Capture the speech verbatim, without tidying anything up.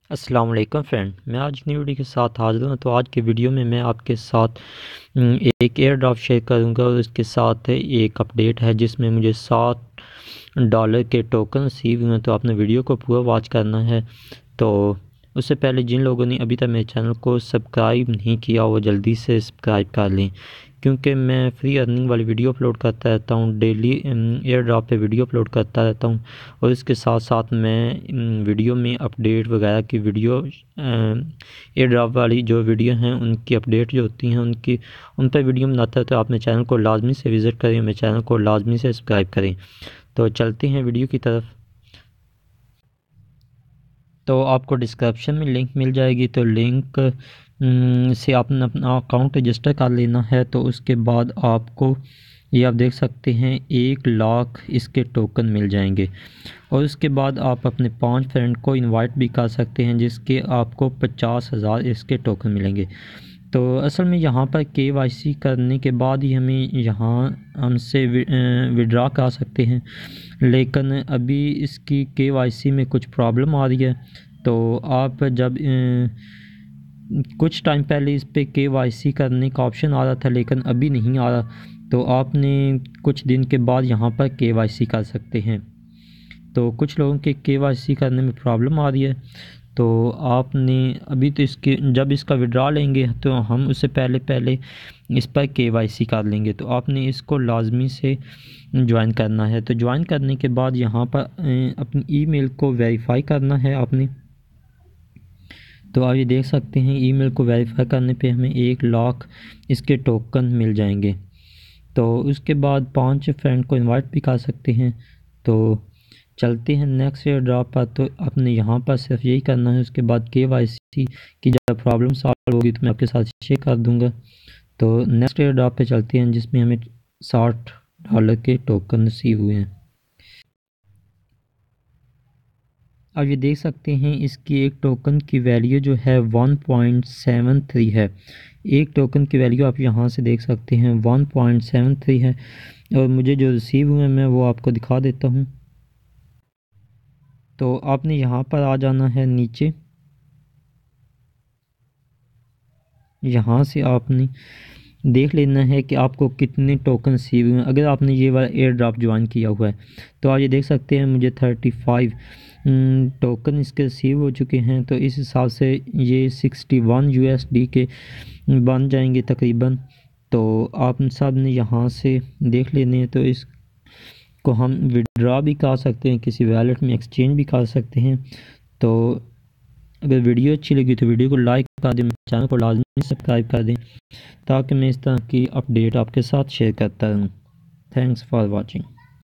अस्सलाम वालेकुम फ्रेंड, मैं आज नई वीडियो के साथ हाज़िर हूँ। तो आज के वीडियो में मैं आपके साथ उम, एक एयर ड्रॉप शेयर करूँगा और इसके साथ एक अपडेट है जिसमें मुझे सात डॉलर के टोकन रिसीव हुए हैं। तो आपने वीडियो को पूरा वॉच करना है। तो उससे पहले जिन लोगों ने अभी तक मेरे चैनल को सब्सक्राइब नहीं किया वो जल्दी से सब्सक्राइब कर लें, क्योंकि मैं फ्री अर्निंग वाली वीडियो अपलोड करता रहता हूँ, डेली एयर ड्रॉप पे वीडियो अपलोड करता रहता हूँ। और इसके साथ साथ मैं वीडियो में अपडेट वगैरह की वीडियो एयर ड्रॉप वाली जो वीडियो हैं उनकी अपडेट जो होती हैं उनकी उन पर वीडियो बनाता है। तो आप मेरे चैनल को लाजमी से विज़िट करें, मेरे चैनल को लाजमी से सब्सक्राइब करें। तो चलते हैं वीडियो की तरफ। तो आपको डिस्क्रिप्शन में लिंक मिल जाएगी, तो लिंक से आपने अपना अकाउंट रजिस्टर कर लेना है। तो उसके बाद आपको ये आप देख सकते हैं एक लाख इसके टोकन मिल जाएंगे। और उसके बाद आप अपने पांच फ्रेंड को इनवाइट भी कर सकते हैं जिसके आपको पचास हज़ार इसके टोकन मिलेंगे। तो असल में यहाँ पर के वाई सी करने के बाद ही हमें यहाँ हमसे विड्रा कर सकते हैं, लेकिन अभी इसकी के वाई सी में कुछ प्रॉब्लम आ रही है। तो आप जब कुछ टाइम पहले इस पे के वाई सी करने का ऑप्शन आ रहा था लेकिन अभी नहीं आ रहा, तो आपने कुछ दिन के बाद यहाँ पर के वाई सी कर सकते हैं। तो कुछ लोगों के के वाई सी करने में प्रॉब्लम आ रही है, तो आपने अभी तो इसके जब इसका विड्रा लेंगे तो हम उससे पहले पहले इस पर के वाई सी कर लेंगे। तो आपने इसको लाजमी से ज्वाइन करना है। तो ज्वाइन करने के बाद यहाँ पर अपनी ईमेल को वेरीफाई करना है आपने। तो आप ये देख सकते हैं ईमेल को वेरीफाई करने पे हमें एक लाख इसके टोकन मिल जाएंगे। तो उसके बाद पांच फ्रेंड को इनवाइट भी कर सकते हैं। तो चलते हैं नेक्स्ट एयर ड्रॉप पर। तो आपने यहाँ पर सिर्फ यही करना है। उसके बाद के वाई सी की जब प्रॉब्लम सॉल्व होगी तो मैं आपके साथ शेयर कर दूँगा। तो नेक्स्ट एयर ड्रॉप पे चलते हैं जिसमें हमें साठ डॉलर के टोकन रिसीव हुए हैं। अब ये देख सकते हैं इसकी एक टोकन की वैल्यू जो है वन पॉइंट सेवन थ्री है। एक टोकन की वैल्यू आप यहाँ से देख सकते हैं वन पॉइंट सेवन थ्री है। और मुझे जो रिसीव हुए मैं वो आपको दिखा देता हूँ। तो आपने यहाँ पर आ जाना है नीचे, यहाँ से आपने देख लेना है कि आपको कितने टोकन रिसीव हुए हैं। अगर आपने ये वाला एयर ड्रॉप ज्वाइन किया हुआ है तो आप ये देख सकते हैं मुझे थर्टी फाइव टोकन इसके रिसीव हो चुके हैं। तो इस हिसाब से ये sixty one U S D के बन जाएंगे तकरीबन। तो आप सब ने यहाँ से देख लेने हैं। तो इसको हम विड्रॉ भी कर सकते हैं, किसी वैलेट में एक्सचेंज भी कर सकते हैं। तो अगर वीडियो अच्छी लगी तो वीडियो को लाइक कर दें, चैनल को लाजमी सब्सक्राइब कर दें ताकि मैं इस तरह की अपडेट आपके साथ शेयर करता रहूँ। Thanks for watching.